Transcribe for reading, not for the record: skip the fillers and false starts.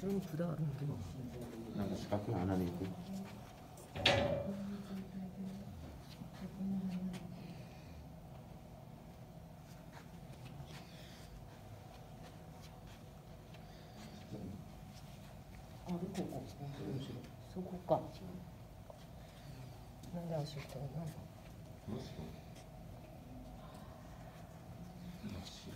後ろに札あるんだけど。 なんか四角い穴に行く。 あ、どこ？そこか。なんで足ってなんだ。